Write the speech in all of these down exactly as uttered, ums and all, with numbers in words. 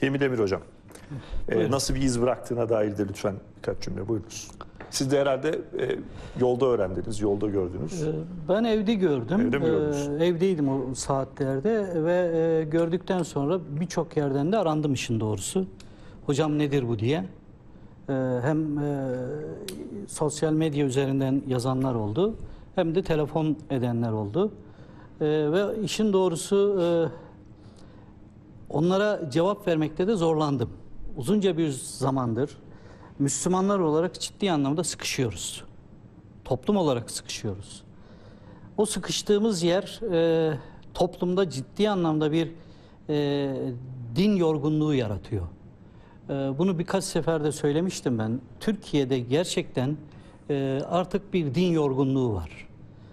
Hilmi Demir Hocam, e, nasıl bir iz bıraktığına dair de lütfen birkaç cümle buyurunuz. Siz de herhalde e, yolda öğrendiniz, yolda gördünüz. Ben evde gördüm. Evde mi gördünüz? Ee, evdeydim o saatlerde ve e, gördükten sonra birçok yerden de arandım işin doğrusu. Hocam nedir bu diye. Ee, hem e, sosyal medya üzerinden yazanlar oldu, hem de telefon edenler oldu. Ee, ve işin doğrusu e, onlara cevap vermekte de zorlandım. Uzunca bir zamandır Müslümanlar olarak ciddi anlamda sıkışıyoruz. Toplum olarak sıkışıyoruz. O sıkıştığımız yer e, toplumda ciddi anlamda bir e, din yorgunluğu yaratıyor. E, bunu birkaç seferde söylemiştim ben. Türkiye'de gerçekten e, artık bir din yorgunluğu var.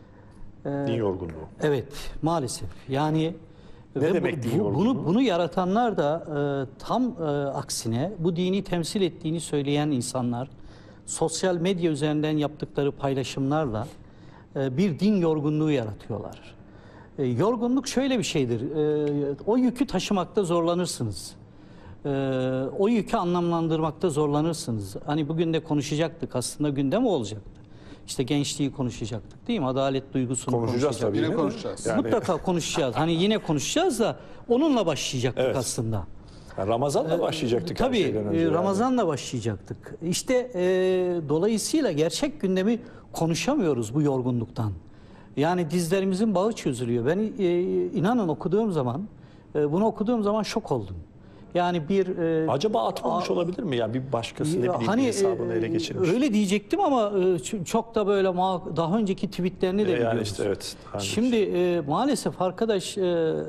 E, Din yorgunluğu. Evet, maalesef. Yani ne ve demek bu, din bu, yorgunluğu? Bunu, bunu yaratanlar da e, tam e, aksine bu dini temsil ettiğini söyleyen insanlar sosyal medya üzerinden yaptıkları paylaşımlarla e, bir din yorgunluğu yaratıyorlar. E, yorgunluk şöyle bir şeydir. E, o yükü taşımakta zorlanırsınız. E, o yükü anlamlandırmakta zorlanırsınız. Hani bugün de konuşacaktık, aslında gündem olacaktı. İşte gençliği konuşacaktık değil mi? Adalet duygusunu konuşacağız konuşacaktık. tabii. Yine konuşacağız. Yani- Mutlaka konuşacağız. Hani yine konuşacağız da onunla başlayacaktık Evet. aslında. Yani Ramazan'la başlayacaktık her Tabii şeyden önce. e, yani. Ramazan'la başlayacaktık. İşte e, dolayısıyla gerçek gündemi konuşamıyoruz bu yorgunluktan. Yani dizlerimizin bağı çözülüyor. Ben e, inanın okuduğum zaman, e, bunu okuduğum zaman şok oldum. Yani bir... e, Acaba atmamış a- olabilir mi? Yani bir başkası ne ya bileyim hani, hesabını ele e, geçirmiş. Öyle diyecektim ama e, ç- çok da böyle ma- daha önceki tweetlerini de E, yani biliyoruz. işte evet. Hani- Şimdi e, maalesef arkadaş e,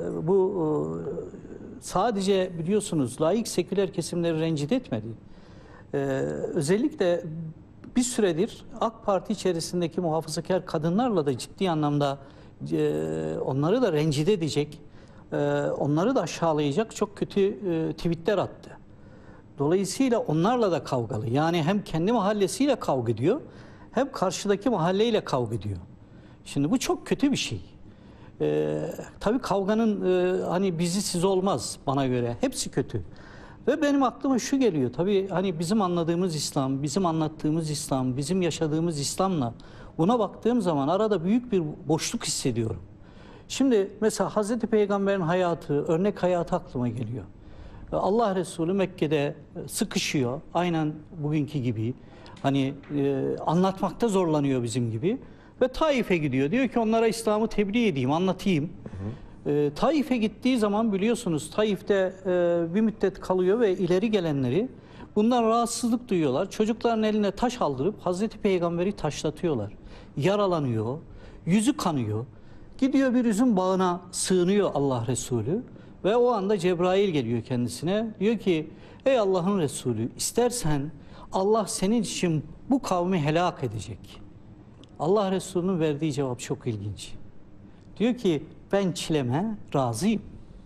bu e, sadece biliyorsunuz laik seküler kesimleri rencide etmedi. E, özellikle bir süredir AK Parti içerisindeki muhafazakar kadınlarla da ciddi anlamda e, onları da rencide edecek, e, onları da aşağılayacak çok kötü e, tweetler attı. Dolayısıyla onlarla da kavgalı. Yani hem kendi mahallesiyle kavga ediyor, hem karşıdaki mahalleyle kavga ediyor. Şimdi bu çok kötü bir şey. Ee, tabii kavganın e, hani bizi siz olmaz bana göre. Hepsi kötü. Ve benim aklıma şu geliyor. Tabii hani bizim anladığımız İslam, bizim anlattığımız İslam, bizim yaşadığımız İslam'la buna baktığım zaman arada büyük bir boşluk hissediyorum. Şimdi mesela Hazreti Peygamber'in hayatı, örnek hayatı aklıma geliyor. Allah Resulü Mekke'de sıkışıyor. Aynen bugünkü gibi. Hani e, anlatmakta zorlanıyor bizim gibi. Ve Taif'e gidiyor. Diyor ki onlara İslam'ı tebliğ edeyim, anlatayım. Hı hı. E, Taif'e gittiği zaman biliyorsunuz Taif'te e, bir müddet kalıyor ve ileri gelenleri bundan rahatsızlık duyuyorlar. Çocukların eline taş aldırıp Hazreti Peygamber'i taşlatıyorlar. Yaralanıyor, yüzü kanıyor. Gidiyor bir üzüm bağına sığınıyor Allah Resulü. Ve o anda Cebrail geliyor kendisine. Diyor ki ey Allah'ın Resulü istersen Allah senin için bu kavmi helak edecek. Allah Resulü'nün verdiği cevap çok ilginç. Diyor ki ben çileme razıyım.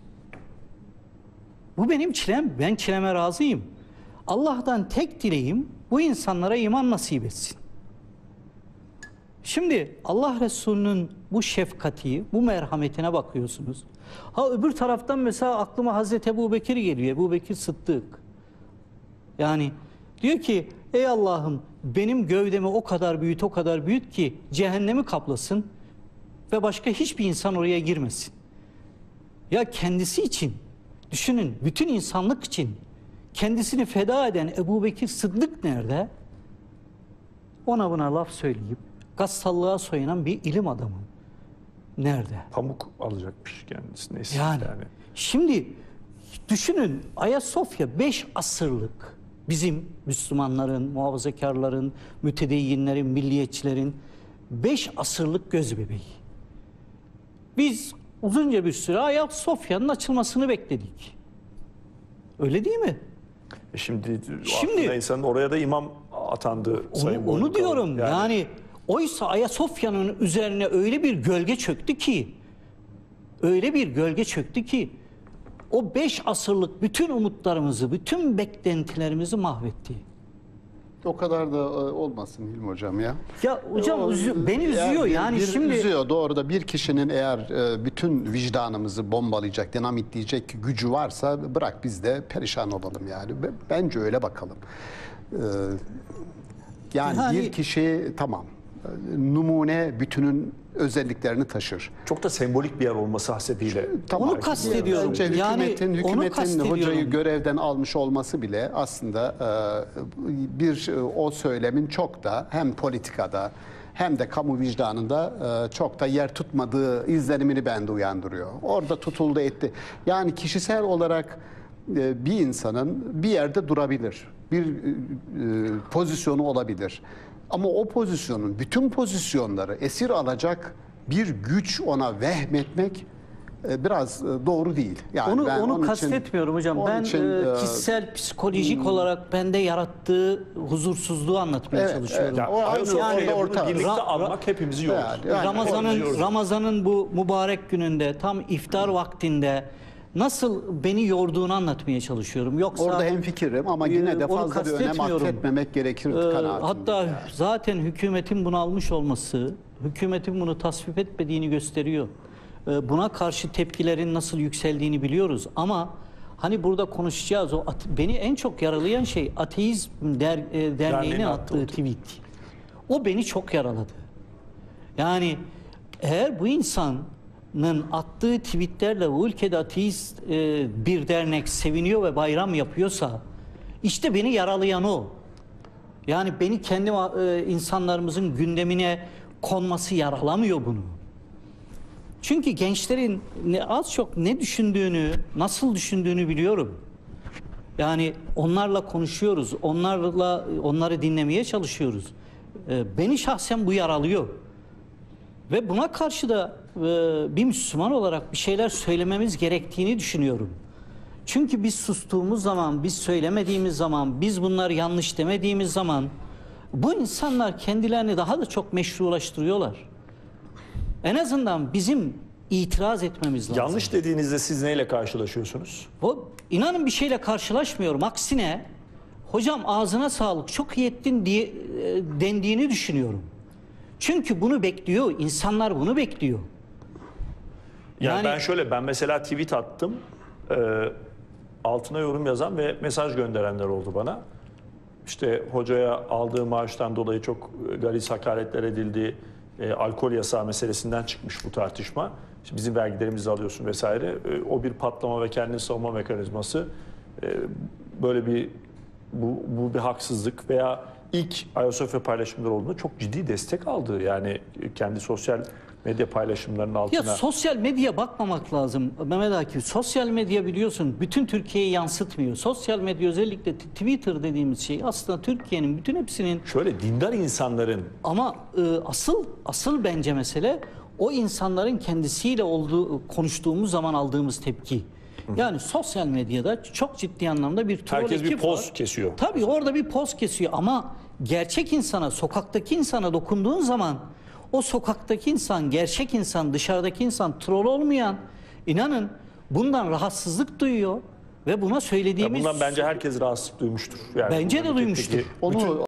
Bu benim çilem, ben çileme razıyım. Allah'tan tek dileğim bu insanlara iman nasip etsin. Şimdi Allah Resulü'nün bu şefkati, bu merhametine bakıyorsunuz. Ha öbür taraftan mesela aklıma Hazreti Ebu Bekir geliyor. Ebu Bekir Sıddık. Yani diyor ki ey Allah'ım benim gövdemi o kadar büyüt o kadar büyüt ki cehennemi kaplasın ve başka hiçbir insan oraya girmesin. Ya kendisi için düşünün, bütün insanlık için kendisini feda eden Ebu Bekir Sıddık nerede? Ona buna laf söyleyip gassallığa soyunan bir ilim adamı nerede? Pamuk alacakmış kendisine. Yani, yani. Şimdi düşünün Ayasofya beş asırlık bizim Müslümanların, muhafazakarların, mütedeyyinlerin, milliyetçilerin beş asırlık göz bebeği. Biz uzunca bir süre Ayasofya'nın açılmasını bekledik. Öyle değil mi? E şimdi, Şimdi şimdi insanın oraya da imam atandı. Onu, Sayın onu Boynukalı. diyorum yani, yani oysa Ayasofya'nın üzerine öyle bir gölge çöktü ki öyle bir gölge çöktü ki o beş asırlık bütün umutlarımızı, bütün beklentilerimizi mahvetti. o kadar da e, olmasın Hilmi Hocam ya. Ya hocam O, üzü- beni eğer üzüyor bir- yani bir şimdi üzüyor doğru da bir kişinin eğer e, bütün vicdanımızı bombalayacak, dinamitleyecek gücü varsa bırak biz de perişan olalım yani. B- Bence öyle bakalım. E, yani Yani- bir kişi tamam e, numune bütünün özelliklerini taşır. Çok da sembolik bir yer olması hasebiyle. Tamam. Onu kastediyorum. Bence Yani hükümetin, onu hükümetin kastediyorum. hocayı görevden almış olması bile aslında e, bir e, o söylemin çok da hem politikada hem de kamu vicdanında e, çok da yer tutmadığı izlenimini bende uyandırıyor. Orada tutuldu etti. Yani kişisel olarak e, bir insanın bir yerde durabilir. Bir e, e, pozisyonu olabilir. Ama o pozisyonun bütün pozisyonları esir alacak bir güç ona vehmetmek e, biraz e, doğru değil. Yani onu ben onu onun için- kastetmiyorum hocam. onun Ben için, e, e, kişisel psikolojik olarak bende yarattığı huzursuzluğu anlatmaya Evet, çalışıyorum. evet. Yani O aynı Ayasofya'ya orada bunu orta. birlikte Ra- almak hepimizi yordu. Yani- yani- Ramazan'ın Ramazan'ın bu mübarek gününde tam iftar vaktinde nasıl beni yorduğunu anlatmaya çalışıyorum. Yoksa Orada hemfikirim ama yine de Ee, onu fazla bir önem kastetmiyorum. atfetmemek gerekir Ee, kanaatindeyim. hatta yani. zaten hükümetin bunu almış olması, hükümetin bunu tasvip etmediğini gösteriyor. Ee, buna karşı tepkilerin nasıl yükseldiğini biliyoruz. Ama hani burada konuşacağız o at- beni en çok yaralayan şey Ateizm der, e, Derneği'nin Derneği'nin attığı attığı tweet. O beni çok yaraladı. Yani eğer bu insanın attığı tweetlerle bu ülkede ateist e, bir dernek seviniyor ve bayram yapıyorsa işte beni yaralayan o. Yani beni kendi e, insanlarımızın gündemine konması yaralamıyor bunu. Çünkü gençlerin ne, az çok ne düşündüğünü, nasıl düşündüğünü biliyorum. Yani onlarla konuşuyoruz, onlarla onları dinlemeye çalışıyoruz. E, beni şahsen bu yaralıyor. Ve buna karşı da e, bir Müslüman olarak bir şeyler söylememiz gerektiğini düşünüyorum. Çünkü biz sustuğumuz zaman, biz söylemediğimiz zaman, biz bunları yanlış demediğimiz zaman bu insanlar kendilerini daha da çok meşrulaştırıyorlar. En azından bizim itiraz etmemiz lazım. Yanlış dediğinizde siz neyle karşılaşıyorsunuz? O, inanın bir şeyle karşılaşmıyorum. Aksine hocam ağzına sağlık çok iyi ettin diye e, dendiğini düşünüyorum. Çünkü bunu bekliyor. İnsanlar bunu bekliyor. Yani, Yani- ben şöyle, ben mesela tweet attım. e, altına yorum yazan ve mesaj gönderenler oldu bana. İşte hocaya aldığı maaştan dolayı çok e, galis hakaretler edildi. E, alkol yasağı meselesinden çıkmış bu tartışma. İşte bizim vergilerimizi alıyorsun vesaire. E, o bir patlama ve kendini savunma mekanizması. E, böyle bir bu, bu bir haksızlık veya ilk Ayasofya paylaşımları olduğunda çok ciddi destek aldı. Yani kendi sosyal medya paylaşımlarının Ya altına. sosyal medyaya bakmamak lazım Mehmet Akif. Sosyal medya biliyorsun bütün Türkiye'yi yansıtmıyor. Sosyal medya özellikle t- Twitter dediğimiz şey aslında Türkiye'nin bütün hepsinin Şöyle dindar insanların ama e, asıl asıl bence mesele o insanların kendisiyle olduğu konuştuğumuz zaman aldığımız tepki. Yani sosyal medyada çok ciddi anlamda bir troll herkes bir ekip poz var. kesiyor. Tabii orada bir poz kesiyor ama gerçek insana, sokaktaki insana dokunduğun zaman o sokaktaki insan, gerçek insan, dışarıdaki insan troll olmayan, inanın bundan rahatsızlık duyuyor ve buna Ya söylediğimiz bundan bence herkes rahatsızlık duymuştur. Yani Bence bu de memleketteki duymuştur. bütün- Onu